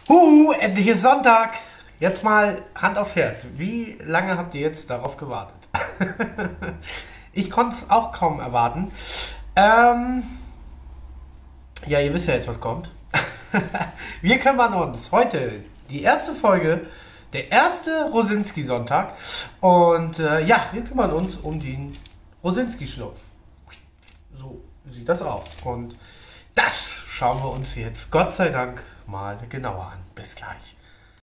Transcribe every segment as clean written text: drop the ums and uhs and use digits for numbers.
Endlich ist Sonntag. Jetzt mal Hand aufs Herz. Wie lange habt ihr jetzt darauf gewartet? Ich konnte es auch kaum erwarten. Ja, ihr wisst ja jetzt, was kommt. Wir kümmern uns heute die erste Folge, der erste Rosinski-Sonntag. Und ja, wir kümmern uns um den Rosinski-Schnupf. So sieht das aus. Und das schauen wir uns jetzt Gott sei Dank mal genauer an. Bis gleich.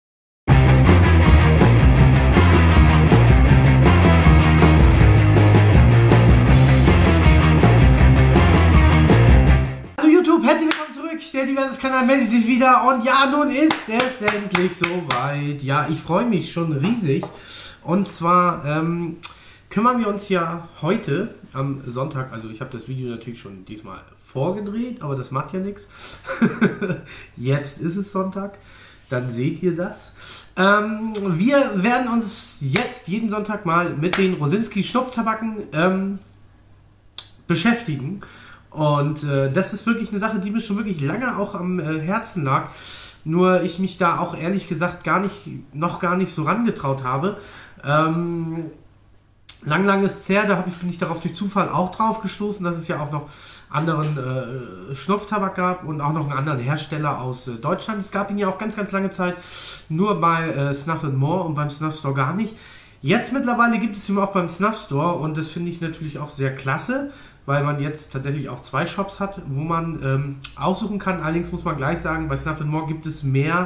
Hallo YouTube, herzlich willkommen zurück. Der Diverses-Kanal meldet sich wieder und ja, nun ist es endlich soweit. Ja, ich freue mich schon riesig. Und zwar kümmern wir uns ja heute am Sonntag, also ich habe das Video natürlich schon diesmal vorgedreht, aber das macht ja nichts. Jetzt ist es Sonntag, dann seht ihr das. Wir werden uns jetzt jeden Sonntag mal mit den Rosinski Schnupftabaken beschäftigen. Und das ist wirklich eine Sache, die mir schon wirklich lange auch am Herzen lag. Nur ich mich da auch ehrlich gesagt noch gar nicht so rangetraut habe. Lang ist es her, bin ich darauf durch Zufall auch drauf gestoßen, dass es ja auch noch anderen Schnupftabak gab und auch noch einen anderen Hersteller aus Deutschland. Es gab ihn ja auch ganz lange Zeit nur bei Snuff & More und beim Snuff Store gar nicht. Jetzt mittlerweile gibt es ihn auch beim Snuff Store und das finde ich natürlich auch sehr klasse, weil man jetzt tatsächlich auch zwei Shops hat, wo man aussuchen kann. Allerdings muss man gleich sagen, bei Snuff & More gibt es mehr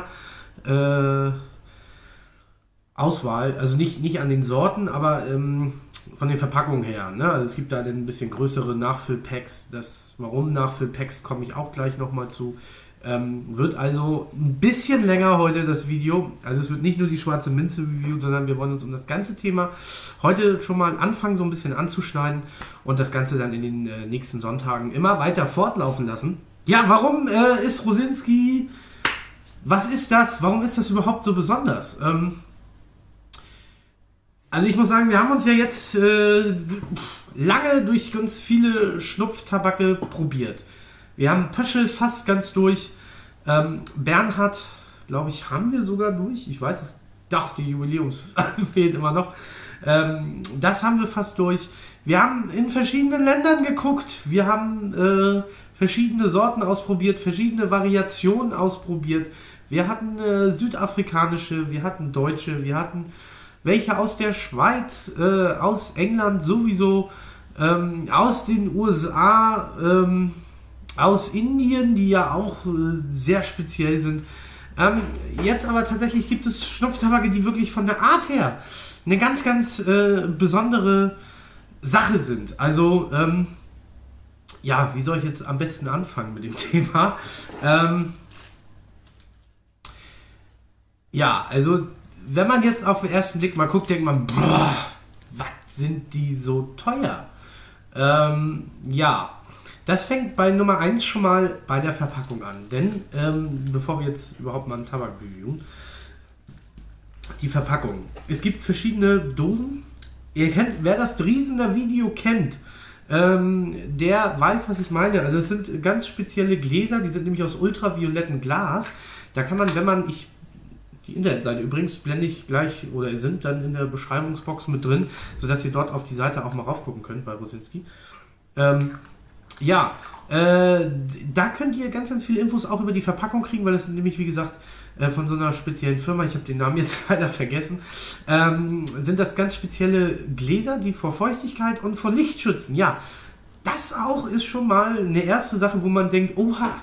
Auswahl, also nicht an den Sorten, aber von den Verpackungen her. Ne? Also es gibt da ein bisschen größere Nachfüllpacks. Warum Nachfüllpacks, komme ich auch gleich nochmal zu. Wird also ein bisschen länger heute das Video. Also es wird nicht nur die schwarze Minze Review, sondern wir wollen uns um das ganze Thema heute schon mal anfangen, so ein bisschen anzuschneiden und das Ganze dann in den nächsten Sonntagen immer weiter fortlaufen lassen. Ja, warum ist Rosinski, was ist das? Warum ist das überhaupt so besonders? Also ich muss sagen, wir haben uns ja jetzt lange durch ganz viele Schnupftabake probiert. Wir haben Pöschel fast ganz durch. Bernhard, glaube ich, haben wir sogar durch. Ich weiß es, doch, die Jubiläums fehlt immer noch. Das haben wir fast durch. Wir haben in verschiedenen Ländern geguckt. Wir haben verschiedene Sorten ausprobiert, verschiedene Variationen ausprobiert. Wir hatten südafrikanische, wir hatten deutsche, wir hatten welche aus der Schweiz, aus England sowieso, aus den USA, aus Indien, die ja auch sehr speziell sind. Jetzt aber tatsächlich gibt es Schnupftabake, die wirklich von der Art her eine ganz besondere Sache sind. Also, ja, wie soll ich jetzt am besten anfangen mit dem Thema? Ja, also wenn man jetzt auf den ersten Blick mal guckt, denkt man, boah, was sind die so teuer? Ja, das fängt bei Nummer 1 schon mal bei der Verpackung an. Denn, bevor wir jetzt überhaupt mal einen Tabak reviewen, die Verpackung. Es gibt verschiedene Dosen. Wer das Driesener Video kennt, der weiß, was ich meine. Also es sind ganz spezielle Gläser, die sind nämlich aus ultraviolettem Glas. Da kann man, die Internetseite übrigens blende ich gleich oder sind dann in der Beschreibungsbox mit drin, sodass ihr dort auf die Seite auch mal raufgucken könnt bei Rosinski. Ja, da könnt ihr ganz viele Infos auch über die Verpackung kriegen, weil das sind nämlich, wie gesagt, von so einer speziellen Firma, ich habe den Namen jetzt leider vergessen, sind das ganz spezielle Gläser, die vor Feuchtigkeit und vor Licht schützen. Ja, das auch ist schon mal eine erste Sache, wo man denkt, oha,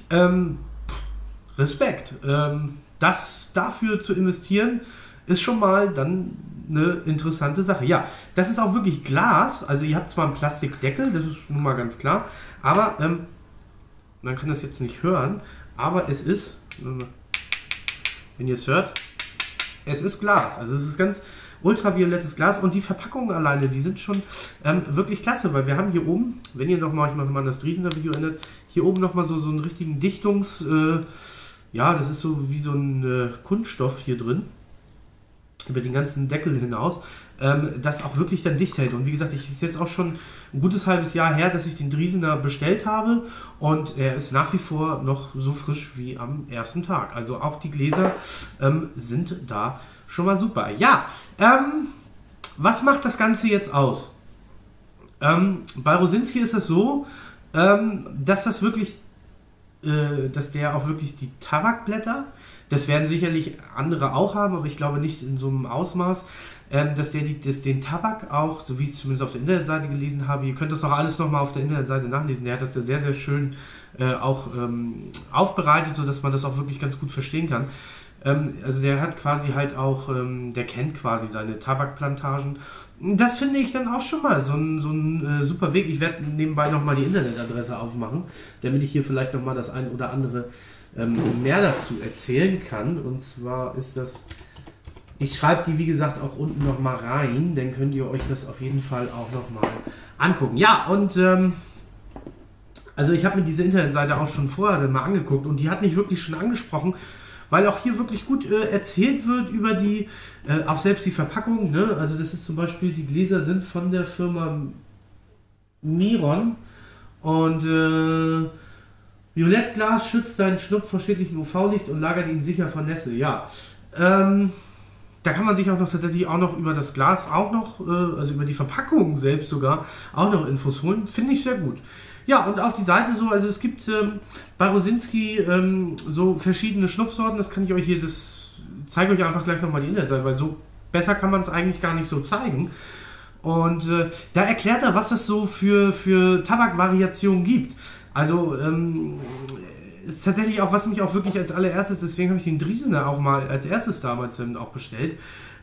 Respekt. Das dafür zu investieren, ist schon mal dann eine interessante Sache. Ja, das ist auch wirklich Glas. Also ihr habt zwar einen Plastikdeckel, das ist nun mal ganz klar, aber man kann das jetzt nicht hören, aber es ist, wenn ihr es hört, es ist Glas. Also es ist ganz ultraviolettes Glas und die Verpackungen alleine, die sind schon wirklich klasse, weil wir haben hier oben, wenn ihr nochmal, ich mache mal das Driesener Video ändert, hier oben nochmal so einen richtigen ja, das ist so wie so ein Kunststoff hier drin, über den ganzen Deckel hinaus. das auch wirklich dann dicht hält. Und wie gesagt, es ist jetzt auch schon ein gutes halbes Jahr her, dass ich den Driesener bestellt habe und er ist nach wie vor noch so frisch wie am ersten Tag. Also auch die Gläser sind da schon mal super. Ja, was macht das Ganze jetzt aus? Bei Rosinski ist es so, dass das wirklich, dass der auch wirklich die Tabakblätter, das werden sicherlich andere auch haben, aber ich glaube nicht in so einem Ausmaß, dass der den Tabak auch, so wie ich es zumindest auf der Internetseite gelesen habe, ihr könnt das auch alles nochmal auf der Internetseite nachlesen, der hat das ja sehr, sehr schön auch aufbereitet, sodass man das auch wirklich ganz gut verstehen kann. Also der hat quasi halt auch, der kennt quasi seine Tabakplantagen. Das finde ich dann auch schon mal so ein super Weg. Ich werde nebenbei nochmal die Internetadresse aufmachen, damit ich hier vielleicht nochmal das ein oder andere mehr dazu erzählen kann. Und zwar ist das, ich schreibe die wie gesagt auch unten nochmal rein, dann könnt ihr euch das auf jeden Fall auch nochmal angucken. Ja, und also ich habe mir diese Internetseite auch schon vorher dann mal angeguckt und die hat mich wirklich schon angesprochen, weil auch hier wirklich gut erzählt wird über die, auch selbst die Verpackung, ne? Also das ist zum Beispiel, die Gläser sind von der Firma Miron und Violettglas schützt deinen Schnupf vor schädlichem UV-Licht und lagert ihn sicher vor Nässe. Ja, da kann man sich auch noch tatsächlich auch noch über das Glas auch noch, also über die Verpackung selbst sogar, auch noch Infos holen. Finde ich sehr gut. Ja, und auch die Seite so, also es gibt bei Rosinski so verschiedene Schnupfsorten, das kann ich euch hier, das zeige ich euch einfach gleich nochmal die Internetseite, weil so besser kann man es eigentlich gar nicht so zeigen. Und da erklärt er, was es so für Tabakwariationen gibt. Also ist tatsächlich auch, was mich auch wirklich als allererstes, deswegen habe ich den Driesener auch mal als erstes damals auch bestellt,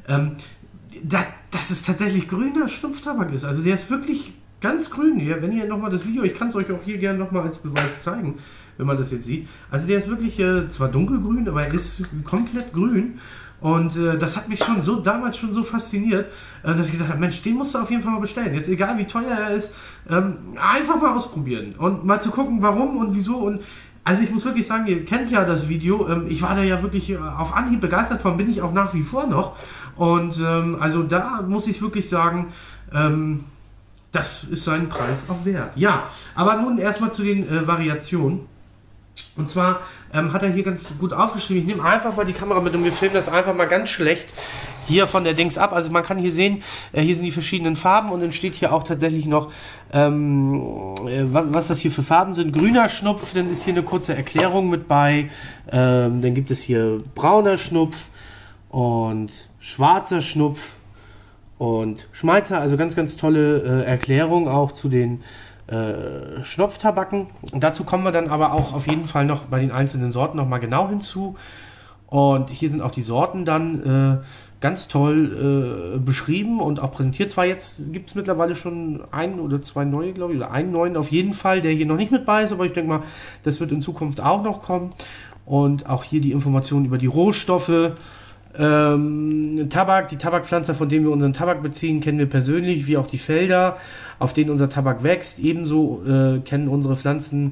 dass es tatsächlich grüner Schnupftabak ist. Also der ist wirklich ganz grün. Ja, wenn ihr nochmal das Video, ich kann es euch auch hier gerne nochmal als Beweis zeigen, wenn man das jetzt sieht. Also der ist wirklich zwar dunkelgrün, aber er ist komplett grün. Und das hat mich schon so damals schon so fasziniert, dass ich gesagt habe, Mensch, den musst du auf jeden Fall mal bestellen. Jetzt egal wie teuer er ist, einfach mal ausprobieren und mal zu gucken, warum und wieso. Und also ich muss wirklich sagen, ihr kennt ja das Video. Ich war da ja wirklich auf Anhieb begeistert von, bin ich auch nach wie vor noch. Und also da muss ich wirklich sagen, das ist seinen Preis auch wert. Ja, aber nun erstmal zu den Variationen. Und zwar hat er hier ganz gut aufgeschrieben, ich nehme einfach mal die Kamera mit und wir filmen das einfach mal ganz schlecht hier von der Dings ab. Also man kann hier sehen, hier sind die verschiedenen Farben und dann steht hier auch tatsächlich noch, was das hier für Farben sind. Grüner Schnupf, dann ist hier eine kurze Erklärung mit bei. Dann gibt es hier brauner Schnupf und schwarzer Schnupf und Schmalzer. Also ganz, ganz tolle Erklärung auch zu den Schnupftabaken. Und dazu kommen wir dann aber auch auf jeden Fall noch bei den einzelnen Sorten noch mal genau hinzu. Und hier sind auch die Sorten dann ganz toll beschrieben und auch präsentiert. Zwar jetzt gibt es mittlerweile schon ein oder zwei neue, glaube ich, oder einen neuen auf jeden Fall, der hier noch nicht mit bei ist, aber ich denke mal, das wird in Zukunft auch noch kommen. Und auch hier die Informationen über die Rohstoffe. Tabak, die Tabakpflanzer, von denen wir unseren Tabak beziehen, kennen wir persönlich, wie auch die Felder, auf denen unser Tabak wächst. Ebenso kennen unsere Pflanzer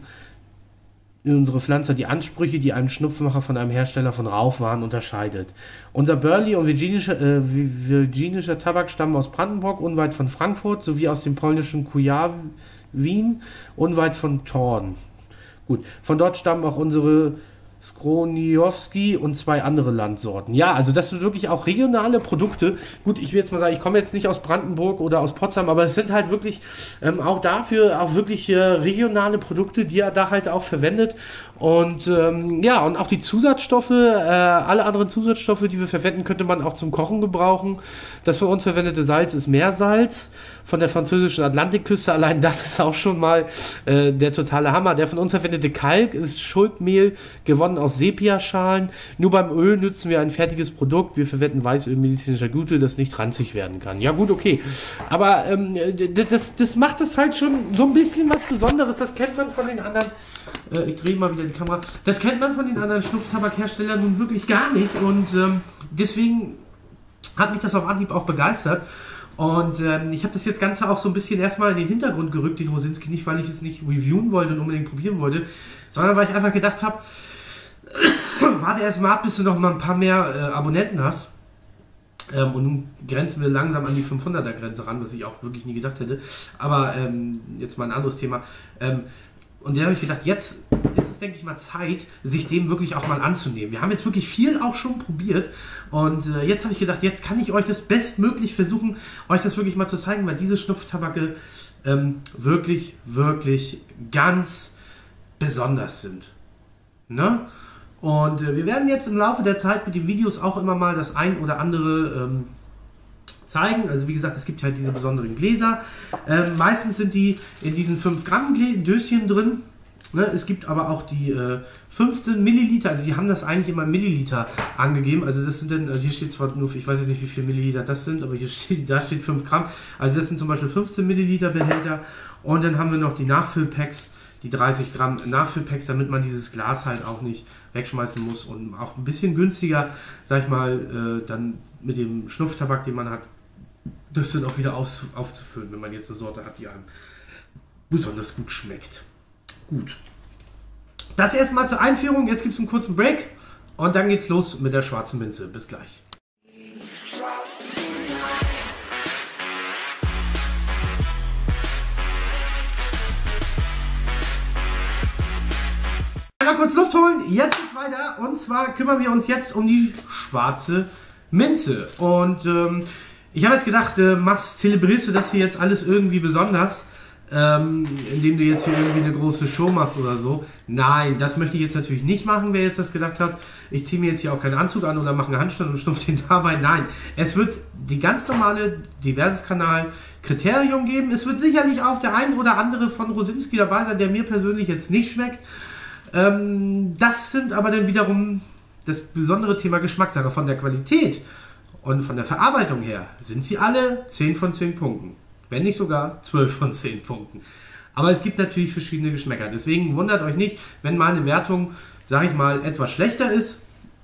die Ansprüche, die einen Schnupfmacher von einem Hersteller von Rauchwaren unterscheidet. Unser Burley und virginischer Tabak stammen aus Brandenburg, unweit von Frankfurt, sowie aus dem polnischen Kujawin, unweit von Thorn. Gut, von dort stammen auch unsere Skroniowski und zwei andere Landsorten. Ja, also das sind wirklich auch regionale Produkte. Gut, ich will jetzt mal sagen, ich komme jetzt nicht aus Brandenburg oder aus Potsdam, aber es sind halt wirklich auch dafür auch wirklich regionale Produkte, die er da halt auch verwendet. Und ja, und auch die Zusatzstoffe, alle anderen Zusatzstoffe, die wir verwenden, könnte man auch zum Kochen gebrauchen. Das von uns verwendete Salz ist Meersalz von der französischen Atlantikküste. Allein das ist auch schon mal der totale Hammer. Der von uns verwendete Kalk ist Schulpmehl, gewonnen aus Sepiaschalen. Nur beim Öl nutzen wir ein fertiges Produkt. Wir verwenden Weißöl medizinischer Güte, das nicht ranzig werden kann. Ja gut, okay. Aber das macht es halt schon so ein bisschen was Besonderes. Das kennt man von den anderen. Ich drehe mal wieder die Kamera. Das kennt man von den anderen Schnupftabakherstellern nun wirklich gar nicht. Und deswegen hat mich das auf Anhieb auch begeistert. Und ich habe das jetzt Ganze auch so ein bisschen erstmal in den Hintergrund gerückt, den Rosinski, nicht weil ich es nicht reviewen wollte und unbedingt probieren wollte, sondern weil ich einfach gedacht habe, warte erst mal ab, bis du noch mal ein paar mehr Abonnenten hast. Und nun grenzen wir langsam an die 500er Grenze ran, was ich auch wirklich nie gedacht hätte. Aber jetzt mal ein anderes Thema. Und da habe ich gedacht, jetzt ist es, denke ich mal, Zeit, sich dem wirklich auch mal anzunehmen. Wir haben jetzt wirklich viel auch schon probiert. Und jetzt habe ich gedacht, jetzt kann ich euch das bestmöglich versuchen, euch das wirklich mal zu zeigen, weil diese Schnupftabake wirklich, wirklich ganz besonders sind. Ne? Und wir werden jetzt im Laufe der Zeit mit den Videos auch immer mal das ein oder andere zeigen. Also wie gesagt, es gibt halt diese besonderen Gläser. Meistens sind die in diesen 5 Gramm Döschen drin. Ne? Es gibt aber auch die 15 Milliliter. Also die haben das eigentlich immer Milliliter angegeben. Also das sind dann, also hier steht zwar nur, ich weiß jetzt nicht wie viele Milliliter das sind, aber hier steht, da steht 5 Gramm. Also das sind zum Beispiel 15 Milliliter Behälter. Und dann haben wir noch die Nachfüllpacks, die 30 Gramm Nachfüllpacks, damit man dieses Glas halt auch nicht wegschmeißen muss und auch ein bisschen günstiger, sag ich mal, dann mit dem Schnupftabak, den man hat, das dann auch wieder aufzufüllen, wenn man jetzt eine Sorte hat, die einem besonders gut schmeckt. Gut. Das erstmal zur Einführung, jetzt gibt es einen kurzen Break und dann geht's los mit der schwarzen Minze. Bis gleich. Einmal kurz Luft holen, jetzt geht's weiter und zwar kümmern wir uns jetzt um die schwarze Minze und ich habe jetzt gedacht, zelebrierst du das hier jetzt alles irgendwie besonders, indem du jetzt hier irgendwie eine große Show machst oder so. Nein, das möchte ich jetzt natürlich nicht machen, wer jetzt das gedacht hat. Ich ziehe mir jetzt hier auch keinen Anzug an oder mache einen Handstand und schnupfe den dabei. Nein, es wird die ganz normale Diverses-Kanal-Kriterium geben. Es wird sicherlich auch der ein oder andere von Rosinski dabei sein, der mir persönlich jetzt nicht schmeckt. Das sind aber dann wiederum das besondere Thema Geschmackssache. Von der Qualität und von der Verarbeitung her sind sie alle 10 von 10 Punkten. Wenn nicht sogar 12 von 10 Punkten. Aber es gibt natürlich verschiedene Geschmäcker. Deswegen wundert euch nicht, wenn meine Wertung, sage ich mal, etwas schlechter ist.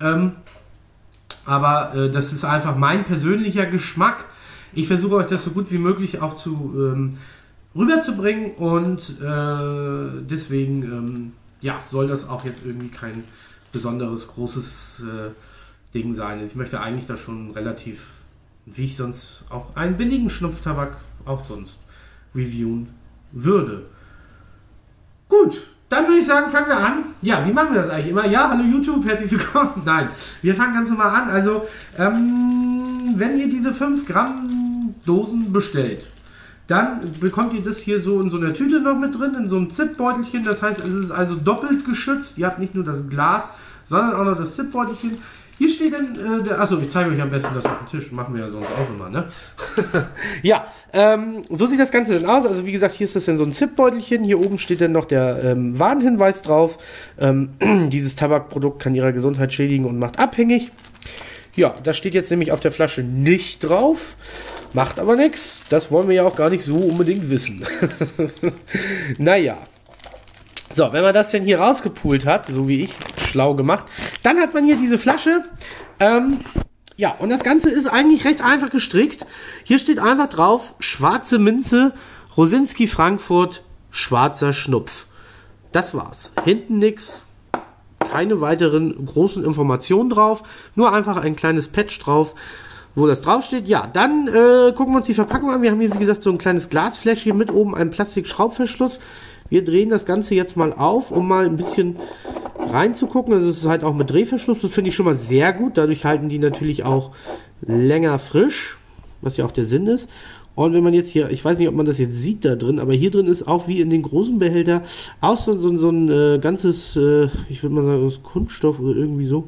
Aber das ist einfach mein persönlicher Geschmack. Ich versuche euch das so gut wie möglich auch rüberzubringen. Und deswegen ja, soll das auch jetzt irgendwie kein besonderes, großes Ding sein. Ich möchte eigentlich da schon relativ, wie ich sonst auch einen billigen Schnupftabak auch sonst reviewen würde. Gut, dann würde ich sagen, fangen wir an. Ja, wie machen wir das eigentlich immer? Ja, hallo YouTube, herzlich willkommen. Nein, wir fangen ganz normal an. Also, wenn ihr diese 5 Gramm Dosen bestellt, dann bekommt ihr das hier so in so einer Tüte noch mit drin, in so einem Zipbeutelchen. Das heißt, es ist also doppelt geschützt. Ihr habt nicht nur das Glas, sondern auch noch das Zipbeutelchen. Hier steht dann, achso, ich zeige euch am besten das auf dem Tisch. Machen wir ja sonst auch immer, ne? Ja, so sieht das Ganze dann aus. Also wie gesagt, hier ist das dann so ein Zipbeutelchen. Hier oben steht dann noch der Warnhinweis drauf. Dieses Tabakprodukt kann Ihrer Gesundheit schädigen und macht abhängig. Ja, das steht jetzt nämlich auf der Flasche nicht drauf. Macht aber nichts. Das wollen wir ja auch gar nicht so unbedingt wissen. Naja. So, wenn man das denn hier rausgepult hat, so wie ich, schlau gemacht, dann hat man hier diese Flasche. Ja, und das Ganze ist eigentlich recht einfach gestrickt. Hier steht einfach drauf, schwarze Minze, Rosinski Frankfurt, schwarzer Schnupf. Das war's. Hinten nichts. Keine weiteren großen Informationen drauf. Nur einfach ein kleines Patch drauf, wo das draufsteht. Ja, dann gucken wir uns die Verpackung an. Wir haben hier, wie gesagt, so ein kleines Glasfläschchen mit oben einem Plastikschraubverschluss. Wir drehen das Ganze jetzt mal auf, um mal ein bisschen reinzugucken. Also es ist halt auch mit Drehverschluss. Das finde ich schon mal sehr gut. Dadurch halten die natürlich auch länger frisch, was ja auch der Sinn ist. Und wenn man jetzt hier, ich weiß nicht, ob man das jetzt sieht da drin, aber hier drin ist auch wie in den großen Behälter auch so ein ganzes, ich würde mal sagen, aus Kunststoff oder irgendwie so,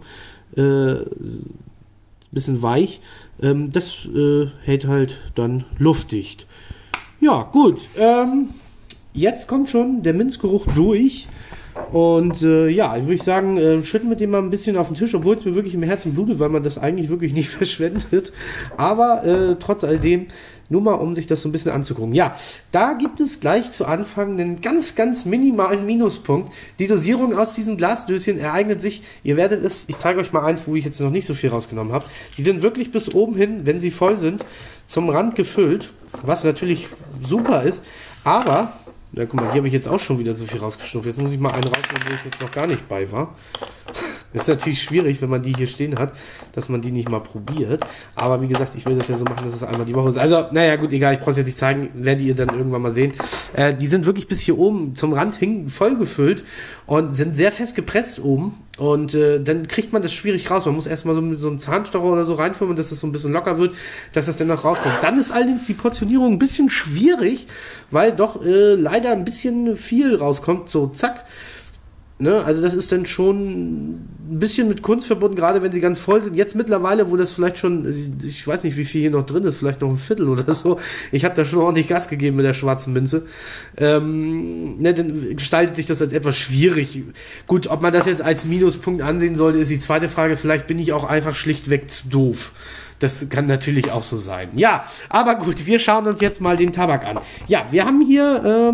bisschen weich. Das hält halt dann luftdicht. Ja, gut. Jetzt kommt schon der Minzgeruch durch. Und ja, würde ich sagen, schütten wir den mal ein bisschen auf den Tisch, obwohl es mir wirklich im Herzen blutet, weil man das eigentlich wirklich nicht verschwendet. Aber trotz alledem, nur mal um sich das so ein bisschen anzugucken. Ja, da gibt es gleich zu Anfang einen ganz, ganz minimalen Minuspunkt. Die Dosierung aus diesen Glasdöschen ereignet sich, ihr werdet es, ich zeige euch mal eins, wo ich jetzt noch nicht so viel rausgenommen habe. Die sind wirklich bis oben hin, wenn sie voll sind, zum Rand gefüllt, was natürlich super ist. Aber, na guck mal, hier habe ich jetzt auch schon wieder so viel rausgeschnupft. Jetzt muss ich mal einen rausnehmen, wo ich jetzt noch gar nicht bei war. Ist natürlich schwierig, wenn man die hier stehen hat, dass man die nicht mal probiert. Aber wie gesagt, ich will das ja so machen, dass es einmal die Woche ist. Also, naja, gut, egal, ich brauche es jetzt nicht zeigen, werdet ihr dann irgendwann mal sehen. Die sind wirklich bis hier oben zum Rand hin voll gefüllt und sind sehr fest gepresst oben. Und dann kriegt man das schwierig raus. Man muss erstmal so mit so einem Zahnstocher oder so reinfummeln, dass es so ein bisschen locker wird, dass das dann noch rauskommt. Dann ist allerdings die Portionierung ein bisschen schwierig, weil doch leider ein bisschen viel rauskommt. So, zack. Ne, also das ist dann schon ein bisschen mit Kunst verbunden, gerade wenn sie ganz voll sind. Jetzt mittlerweile, wo das vielleicht schon, ich weiß nicht, wie viel hier noch drin ist, vielleicht noch ein Viertel oder so. Ich habe da schon ordentlich Gas gegeben mit der schwarzen Minze. Ne, dann gestaltet sich das als etwas schwierig. Gut, ob man das jetzt als Minuspunkt ansehen sollte, ist die zweite Frage. Vielleicht bin ich auch einfach schlichtweg zu doof. Das kann natürlich auch so sein. Ja, aber gut, wir schauen uns jetzt mal den Tabak an. Ja, wir haben hier...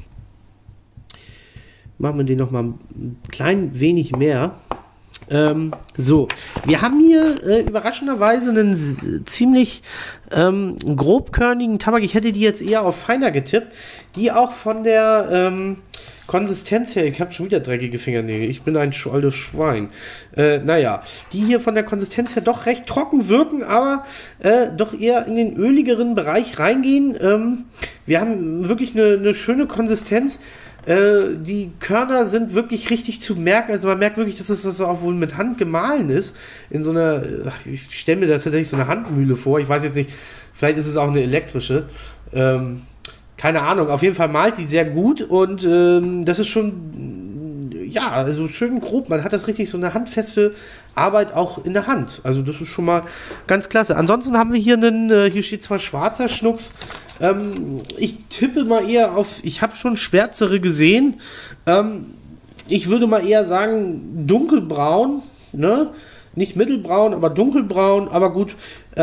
machen wir den noch mal ein klein wenig mehr. So, wir haben hier überraschenderweise einen ziemlich grobkörnigen Tabak. Ich hätte die jetzt eher auf feiner getippt, die auch von der Konsistenz her, ich habe schon wieder dreckige Fingernägel, ich bin ein altes Schwein. Naja, die hier von der Konsistenz her doch recht trocken wirken, aber doch eher in den öligeren Bereich reingehen. Wir haben wirklich eine schöne Konsistenz. Die Körner sind wirklich richtig zu merken, also man merkt wirklich, dass das auch wohl mit Hand gemahlen ist, in so einer, ich stelle mir da tatsächlich so eine Handmühle vor, ich weiß jetzt nicht, vielleicht ist es auch eine elektrische, keine Ahnung, auf jeden Fall malt die sehr gut und das ist schon, ja, also schön grob, man hat das richtig so eine handfeste Arbeit auch in der Hand, also das ist schon mal ganz klasse. Ansonsten haben wir hier hier steht zwar schwarzer Schnupf, ich tippe mal eher auf, ich habe schon schwärzere gesehen, ich würde mal eher sagen dunkelbraun, ne? Nicht mittelbraun, aber dunkelbraun, aber gut,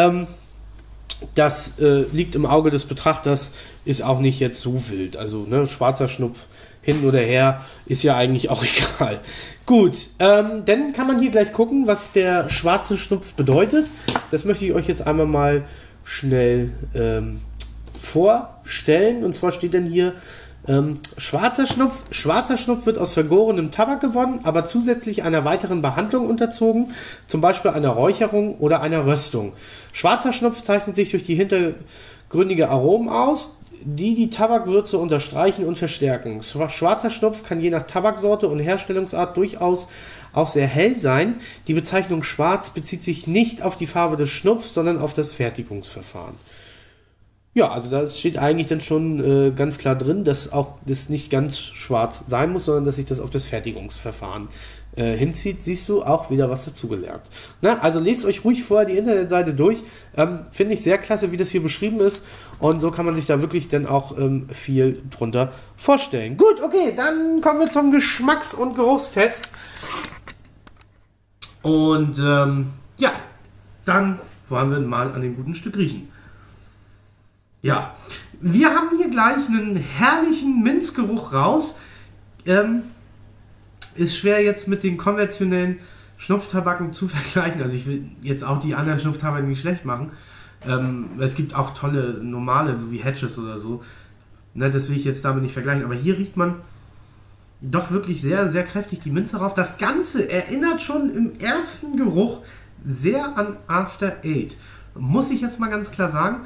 das liegt im Auge des Betrachters, ist auch nicht jetzt so wild, also ne, schwarzer Schnupf hin oder her, ist ja eigentlich auch egal. Gut, dann kann man hier gleich gucken, was der schwarze Schnupf bedeutet. Das möchte ich euch jetzt einmal mal schnell vorstellen. Und zwar steht dann hier schwarzer Schnupf. Schwarzer Schnupf wird aus vergorenem Tabak gewonnen, aber zusätzlich einer weiteren Behandlung unterzogen, zum Beispiel einer Räucherung oder einer Röstung. Schwarzer Schnupf zeichnet sich durch die hintergründige Aromen aus, die Tabakwürze unterstreichen und verstärken. Schwarzer Schnupf kann je nach Tabaksorte und Herstellungsart durchaus auch sehr hell sein. Die Bezeichnung schwarz bezieht sich nicht auf die Farbe des Schnupfs, sondern auf das Fertigungsverfahren. Ja, also da steht eigentlich dann schon ganz klar drin, dass auch das nicht ganz schwarz sein muss, sondern dass sich das auf das Fertigungsverfahren hinzieht. Siehst du, auch wieder was dazugelernt. Na, also lest euch ruhig vorher die Internetseite durch. Finde ich sehr klasse, wie das hier beschrieben ist. Und so kann man sich da wirklich dann auch viel drunter vorstellen. Gut, okay, dann kommen wir zum Geschmacks- und Geruchstest. Und ja, dann wollen wir mal an dem guten Stück riechen. Ja, wir haben hier gleich einen herrlichen Minzgeruch raus. Ist schwer jetzt mit den konventionellen Schnupftabaken zu vergleichen. Also ich will jetzt auch die anderen Schnupftabaken nicht schlecht machen. Es gibt auch tolle, normale, so wie Hatches oder so. Ne, das will ich jetzt damit nicht vergleichen. Aber hier riecht man doch wirklich sehr, sehr kräftig die Minze rauf. Das Ganze erinnert schon im ersten Geruch sehr an After Eight. Muss ich jetzt mal ganz klar sagen.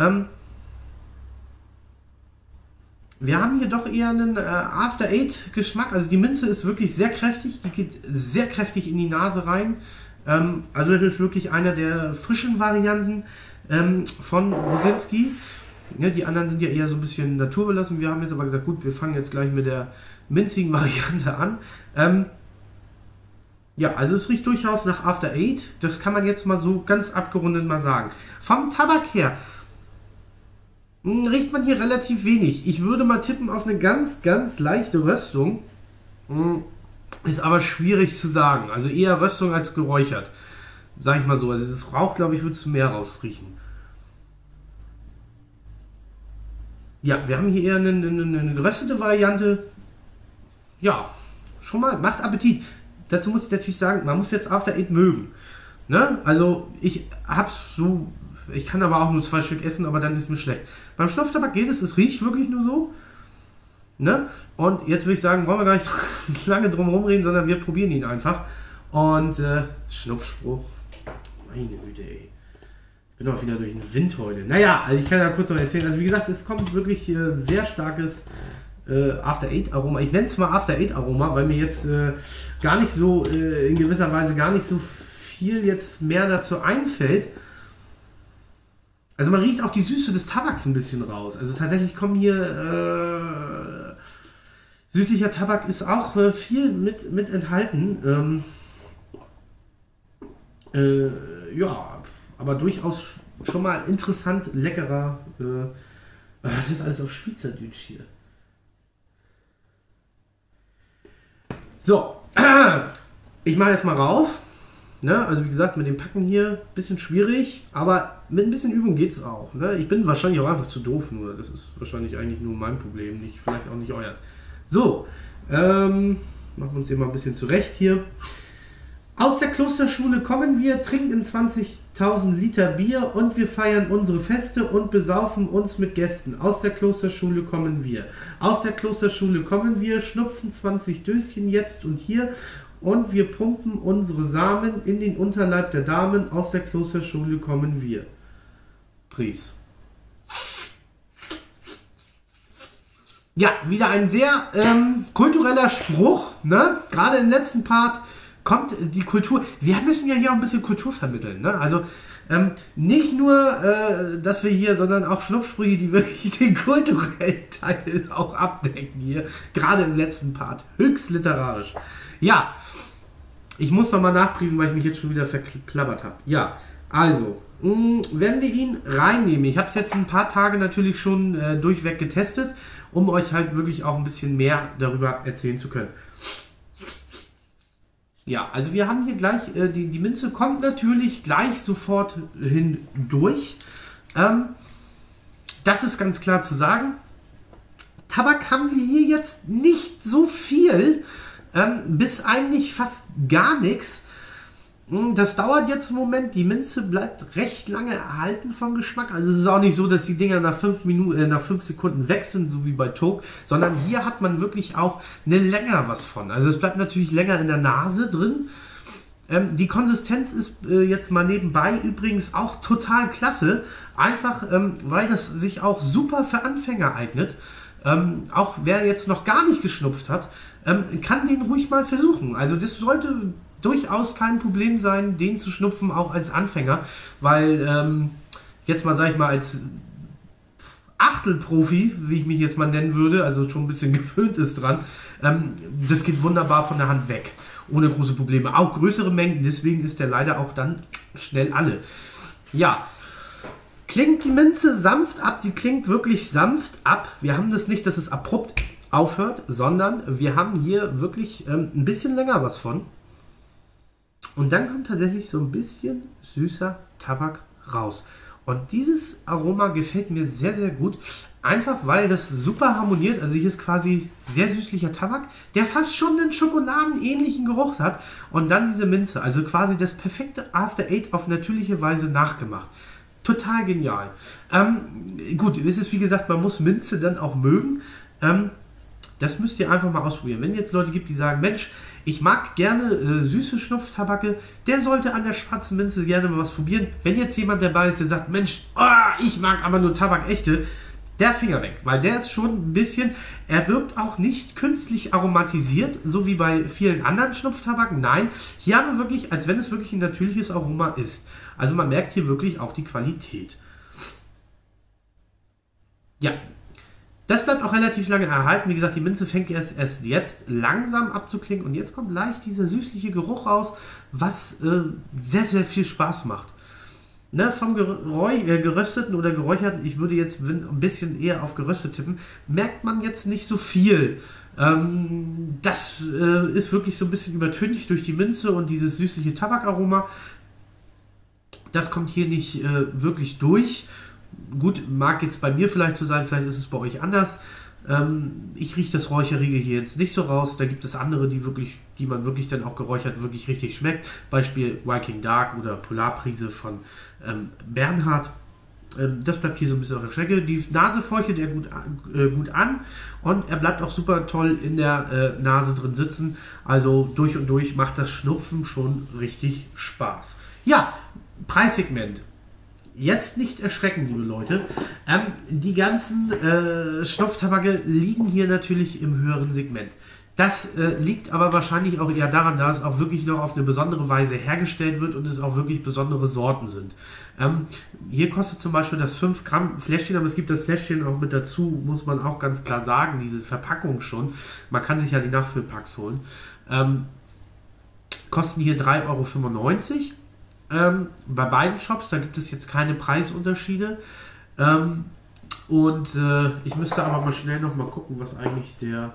Wir haben hier doch eher einen After Eight Geschmack. Also die Minze ist wirklich sehr kräftig. Die geht sehr kräftig in die Nase rein. Also das ist wirklich einer der frischen Varianten von Rosinski. Ja, die anderen sind ja eher so ein bisschen naturbelassen. Wir haben jetzt aber gesagt, gut, wir fangen jetzt gleich mit der minzigen Variante an. Ja, also es riecht durchaus nach After Eight. Das kann man jetzt mal so ganz abgerundet mal sagen. Vom Tabak her riecht man hier relativ wenig. Ich würde mal tippen auf eine ganz, ganz leichte Röstung. Ist aber schwierig zu sagen. Also eher Röstung als geräuchert. Sag ich mal so. Also das Rauch, glaube ich, würdest du mehr rausriechen. Ja, wir haben hier eher eine geröstete Variante. Ja, schon mal, macht Appetit. Dazu muss ich natürlich sagen, man muss jetzt After Eight mögen. Ne? Also ich hab's so... Ich kann aber auch nur 2 Stück essen, aber dann ist mir schlecht. Beim Schnupftabak geht es, es riecht wirklich nur so. Ne? Und jetzt würde ich sagen, brauchen wir gar nicht lange drum herum reden, sondern wir probieren ihn einfach. Und Schnupfspruch. Meine Güte, ey. Ich bin auch wieder durch den Wind heute. Naja, also ich kann ja kurz noch erzählen. Also wie gesagt, es kommt wirklich sehr starkes After Eight Aroma. Ich nenne es mal After Eight Aroma, weil mir jetzt gar nicht so, in gewisser Weise gar nicht so viel jetzt mehr dazu einfällt. Also man riecht auch die Süße des Tabaks ein bisschen raus. Also tatsächlich kommen hier süßlicher Tabak ist auch viel mit enthalten. Ja, aber durchaus schon mal interessant, leckerer. Das ist alles auf Schweizerdeutsch hier. So, ich mache jetzt mal rauf. Ne? Also wie gesagt, mit dem Packen hier ein bisschen schwierig, aber mit ein bisschen Übung geht es auch. Ne? Ich bin wahrscheinlich auch einfach zu doof, nur das ist wahrscheinlich eigentlich nur mein Problem, nicht, vielleicht auch nicht euers. So, machen wir uns hier mal ein bisschen zurecht hier. Aus der Klosterschule kommen wir, trinken 20.000 Liter Bier und wir feiern unsere Feste und besaufen uns mit Gästen. Aus der Klosterschule kommen wir. Aus der Klosterschule kommen wir, schnupfen 20 Döschen jetzt und hier und wir pumpen unsere Samen in den Unterleib der Damen. Aus der Klosterschule kommen wir. Pries. Ja, wieder ein sehr kultureller Spruch, ne? Gerade im letzten Part kommt die Kultur. Wir müssen ja hier auch ein bisschen Kultur vermitteln, ne? Also nicht nur, dass wir hier, sondern auch Schnupfsprüche, die wirklich den kulturellen Teil auch abdecken hier. Gerade im letzten Part. Höchst literarisch. Ja, ich muss nochmal nachpriesen, weil ich mich jetzt schon wieder verklappert habe. Ja, also, wenn wir ihn reinnehmen, ich habe es jetzt ein paar Tage natürlich schon durchweg getestet, um euch halt wirklich auch ein bisschen mehr darüber erzählen zu können. Ja, also wir haben hier gleich, die Minze kommt natürlich gleich sofort hindurch. Das ist ganz klar zu sagen. Tabak haben wir hier jetzt nicht so viel, bis eigentlich fast gar nichts. Das dauert jetzt einen Moment, die Minze bleibt recht lange erhalten vom Geschmack. Also es ist auch nicht so, dass die Dinger nach 5 Sekunden weg sind, so wie bei Toke, sondern hier hat man wirklich auch eine länger was von. Also es bleibt natürlich länger in der Nase drin. Die Konsistenz ist jetzt mal nebenbei übrigens auch total klasse, einfach weil das sich auch super für Anfänger eignet. Auch wer jetzt noch gar nicht geschnupft hat, kann den ruhig mal versuchen. Also das sollte durchaus kein Problem sein, den zu schnupfen, auch als Anfänger, weil jetzt mal, sag ich mal, als Achtelprofi, wie ich mich jetzt mal nennen würde, also schon ein bisschen gewöhnt ist dran, das geht wunderbar von der Hand weg, ohne große Probleme. Auch größere Mengen, deswegen ist der leider auch dann schnell alle. Ja, klingt die Minze sanft ab, sie klingt wirklich sanft ab. Wir haben das nicht, dass es abrupt aufhört, sondern wir haben hier wirklich ein bisschen länger was von. Und dann kommt tatsächlich so ein bisschen süßer Tabak raus. Und dieses Aroma gefällt mir sehr, sehr gut. Einfach weil das super harmoniert. Also hier ist quasi sehr süßlicher Tabak, der fast schon einen schokoladenähnlichen Geruch hat. Und dann diese Minze. Also quasi das perfekte After Eight auf natürliche Weise nachgemacht. Total genial. Gut, es ist wie gesagt, man muss Minze dann auch mögen. Das müsst ihr einfach mal ausprobieren. Wenn jetzt Leute gibt, die sagen, Mensch, ich mag gerne süße Schnupftabake, der sollte an der schwarzen Minze gerne mal was probieren. Wenn jetzt jemand dabei ist, der sagt, Mensch, ich mag aber nur Tabak-echte, der Finger weg, weil der ist schon ein bisschen, er wirkt auch nicht künstlich aromatisiert, so wie bei vielen anderen Schnupftabaken. Nein, hier haben wir wirklich, als wenn es wirklich ein natürliches Aroma ist. Also man merkt hier wirklich auch die Qualität. Ja, das bleibt auch relativ lange erhalten. Wie gesagt, die Minze fängt erst jetzt langsam abzuklingen und jetzt kommt leicht dieser süßliche Geruch raus, was sehr, sehr viel Spaß macht. Ne, vom gerösteten oder geräucherten, ich würde jetzt ein bisschen eher auf geröstet tippen, merkt man jetzt nicht so viel. Das ist wirklich so ein bisschen übertüncht durch die Minze und dieses süßliche Tabakaroma. Das kommt hier nicht wirklich durch. Gut, mag jetzt bei mir vielleicht so sein, vielleicht ist es bei euch anders. Ich rieche das Räucherige hier jetzt nicht so raus. Da gibt es andere, die man wirklich dann auch geräuchert wirklich richtig schmeckt. Beispiel Viking Dark oder Polarprise von Bernhard. Das bleibt hier so ein bisschen auf der Strecke. Die Nase feuchtet er gut an und er bleibt auch super toll in der Nase drin sitzen. Also durch und durch macht das Schnupfen schon richtig Spaß. Ja, Preissegment. Jetzt nicht erschrecken, liebe Leute. Die ganzen Schnupftabake liegen hier natürlich im höheren Segment. Das liegt aber wahrscheinlich auch eher daran, dass es auch wirklich noch auf eine besondere Weise hergestellt wird und es auch wirklich besondere Sorten sind. Hier kostet zum Beispiel das 5 Gramm Fläschchen, aber es gibt das Fläschchen auch mit dazu, muss man auch ganz klar sagen, diese Verpackung schon. Man kann sich ja die Nachfüllpacks holen. Kosten hier 3,95 €. Bei beiden Shops, da gibt es jetzt keine Preisunterschiede. Ich müsste aber mal schnell noch mal gucken, was eigentlich der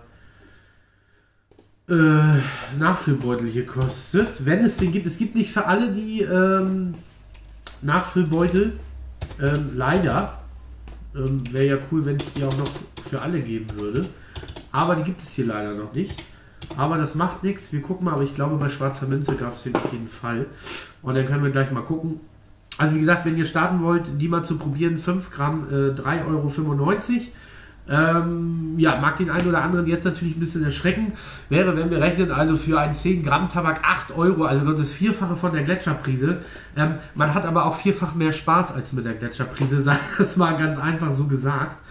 Nachfüllbeutel hier kostet. Wenn es den gibt. Es gibt nicht für alle die Nachfüllbeutel. Leider. Wäre ja cool, wenn es die auch noch für alle geben würde. Aber die gibt es hier leider noch nicht. Aber das macht nichts. Wir gucken mal, aber ich glaube, bei Schwarzer Minze gab es den auf jeden Fall. Und dann können wir gleich mal gucken. Also wie gesagt, wenn ihr starten wollt, die mal zu probieren, 5 Gramm, 3,95 €. Ja, mag den einen oder anderen jetzt natürlich ein bisschen erschrecken. Wäre, wenn wir rechnen, also für einen 10 Gramm Tabak 8 €, also das Vierfache von der Gletscherprise. Man hat aber auch vierfach mehr Spaß als mit der Gletscherprise, sei das mal ganz einfach so gesagt.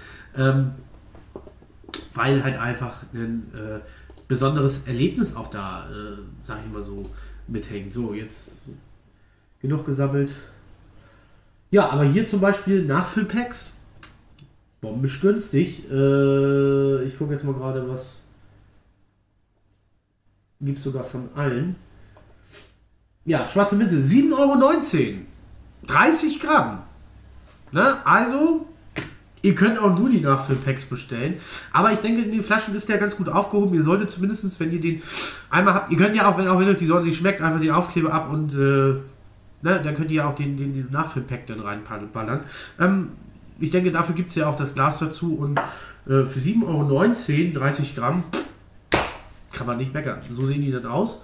Weil halt einfach ein besonderes Erlebnis auch da, sag ich mal so, mithängt. So, jetzt genug gesammelt. Ja, aber hier zum Beispiel Nachfüllpacks. Bombisch günstig. Ich gucke jetzt mal gerade, was gibt es sogar von allen. Ja, Schwarze Minze, 7,19 €. 30 Gramm. Ne? Also, ihr könnt auch nur die Nachfüllpacks bestellen. Aber ich denke, in den Flaschen ist der ganz gut aufgehoben. Ihr solltet zumindest, wenn ihr den einmal habt, ihr könnt ja auch, wenn euch die Sorte nicht schmeckt, einfach den Aufkleber ab und dann könnt ihr ja auch den Nachfüllpack dann reinballern. Ich denke, dafür gibt es ja auch das Glas dazu und für 7,19 €, 30 Gramm, kann man nicht meckern. So sehen die dann aus.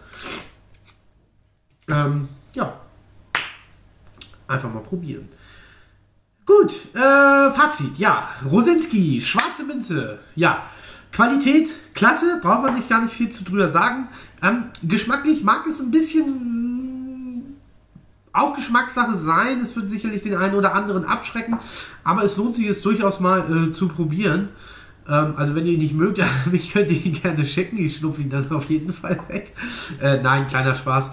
Ja, einfach mal probieren. Gut, Fazit, ja, Rosinski, Schwarze Minze, ja, Qualität, klasse, braucht man nicht gar nicht viel zu drüber sagen. Geschmacklich mag es ein bisschen auch Geschmackssache sein, es wird sicherlich den einen oder anderen abschrecken, aber es lohnt sich es durchaus mal zu probieren. Also wenn ihr ihn nicht mögt, mich könnt ihr ihn gerne schicken, ich schnupfe ihn dann auf jeden Fall weg. Nein, kleiner Spaß.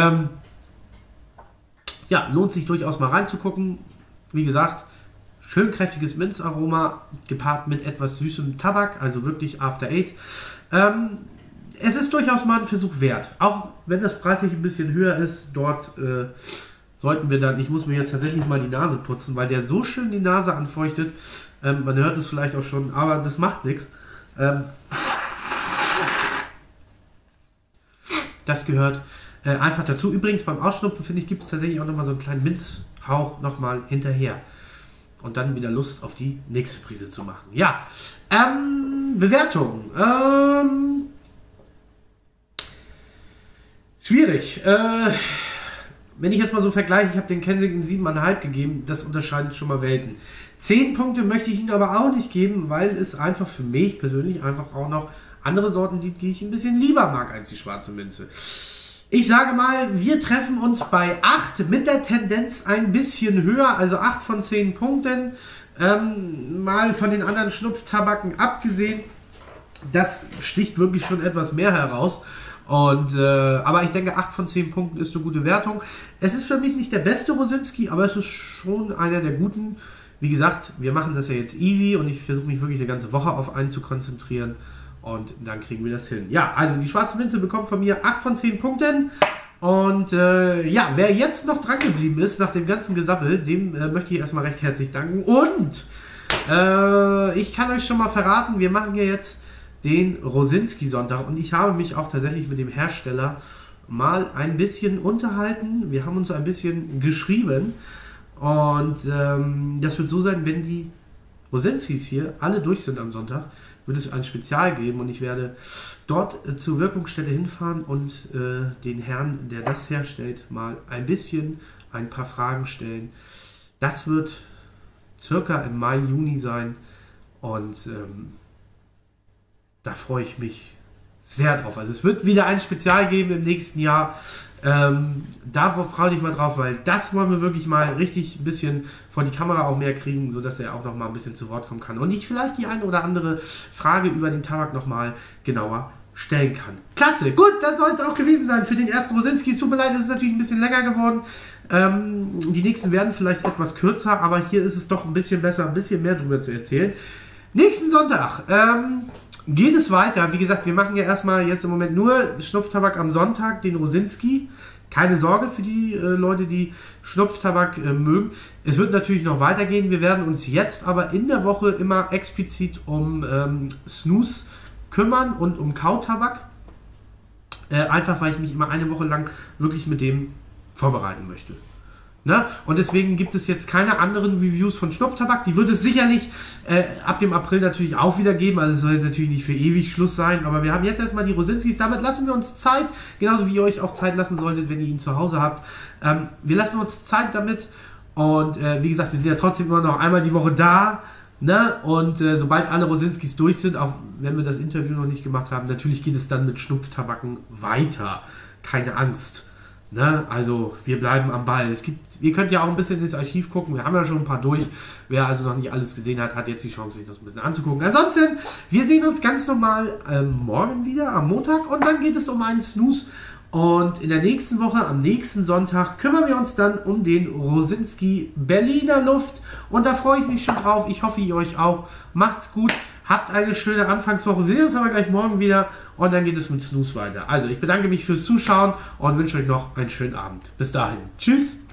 Ja, lohnt sich durchaus mal reinzugucken. Wie gesagt, schön kräftiges Minzaroma, gepaart mit etwas süßem Tabak, also wirklich After Eight. Es ist durchaus mal ein Versuch wert, auch wenn das preislich ein bisschen höher ist. Dort sollten wir dann, ich muss mir jetzt tatsächlich mal die Nase putzen, weil der so schön die Nase anfeuchtet. Man hört es vielleicht auch schon, aber das macht nichts. Das gehört einfach dazu. Übrigens beim Ausschnupfen, finde ich, gibt es tatsächlich auch nochmal so einen kleinen Minzhauch nochmal hinterher. Und dann wieder Lust auf die nächste Prise zu machen. Ja, Bewertung. Schwierig. Wenn ich jetzt mal so vergleiche, ich habe den Kensington 7,5 gegeben, das unterscheidet schon mal Welten. 10 Punkte möchte ich Ihnen aber auch nicht geben, weil es einfach für mich persönlich einfach auch noch andere Sorten gibt, die ich ein bisschen lieber mag als die Schwarze Minze. Ich sage mal, wir treffen uns bei 8 mit der Tendenz ein bisschen höher, also 8 von 10 Punkten. Mal von den anderen Schnupftabaken abgesehen, das sticht wirklich schon etwas mehr heraus. Aber ich denke, 8 von 10 Punkten ist eine gute Wertung. Es ist für mich nicht der beste Rosinski, aber es ist schon einer der guten. Wie gesagt, wir machen das ja jetzt easy und ich versuche mich wirklich eine ganze Woche auf einen zu konzentrieren und dann kriegen wir das hin. Ja, also die Schwarze Minze bekommt von mir 8 von 10 Punkten. Und ja, wer jetzt noch dran geblieben ist nach dem ganzen Gesabbel, dem möchte ich erstmal recht herzlich danken. Und ich kann euch schon mal verraten, wir machen ja jetzt den Rosinski-Sonntag und ich habe mich auch tatsächlich mit dem Hersteller mal ein bisschen unterhalten. Wir haben uns ein bisschen geschrieben und das wird so sein, wenn die Rosinskis hier alle durch sind am Sonntag, wird es ein Spezial geben und ich werde dort zur Wirkungsstätte hinfahren und den Herrn, der das herstellt, mal ein paar Fragen stellen. Das wird circa im Mai, Juni sein. Und da freue ich mich sehr drauf. Also es wird wieder ein Spezial geben im nächsten Jahr. Da freue ich mal drauf, weil das wollen wir wirklich mal richtig ein bisschen vor die Kamera auch mehr kriegen, sodass er auch noch mal ein bisschen zu Wort kommen kann und ich vielleicht die eine oder andere Frage über den Tabak noch mal genauer stellen kann. Klasse, gut, das soll es auch gewesen sein für den ersten Rosinski. Es tut mir leid, es ist natürlich ein bisschen länger geworden. Die nächsten werden vielleicht etwas kürzer, aber hier ist es doch ein bisschen besser, ein bisschen mehr drüber zu erzählen. Nächsten Sonntag geht es weiter. Wie gesagt, wir machen ja erstmal jetzt im Moment nur Schnupftabak am Sonntag, den Rosinski. Keine Sorge für die Leute, die Schnupftabak mögen. Es wird natürlich noch weitergehen. Wir werden uns jetzt aber in der Woche immer explizit um Snus kümmern und um Kautabak. Einfach, weil ich mich immer eine Woche lang wirklich mit dem vorbereiten möchte. Ne? Und deswegen gibt es jetzt keine anderen Reviews von Schnupftabak. Die wird es sicherlich ab dem April natürlich auch wieder geben. Also es soll jetzt natürlich nicht für ewig Schluss sein. Aber wir haben jetzt erstmal die Rosinskis. Damit lassen wir uns Zeit. Genauso wie ihr euch auch Zeit lassen solltet, wenn ihr ihn zu Hause habt. Wir lassen uns Zeit damit. Und wie gesagt, wir sind ja trotzdem immer noch einmal die Woche da. Ne? Und sobald alle Rosinskis durch sind, auch wenn wir das Interview noch nicht gemacht haben, natürlich geht es dann mit Schnupftabaken weiter. Keine Angst. Ne? Also wir bleiben am Ball. Ihr könnt ja auch ein bisschen ins Archiv gucken. Wir haben ja schon ein paar durch. Wer also noch nicht alles gesehen hat, hat jetzt die Chance, sich das ein bisschen anzugucken. Ansonsten, wir sehen uns ganz normal morgen wieder, am Montag. Und dann geht es um einen Snus. Und in der nächsten Woche, am nächsten Sonntag, kümmern wir uns dann um den Rosinski Berliner Luft. Und da freue ich mich schon drauf. Ich hoffe, ihr euch auch. Macht's gut. Habt eine schöne Anfangswoche. Wir sehen uns aber gleich morgen wieder. Und dann geht es mit Snus weiter. Also, ich bedanke mich fürs Zuschauen und wünsche euch noch einen schönen Abend. Bis dahin. Tschüss.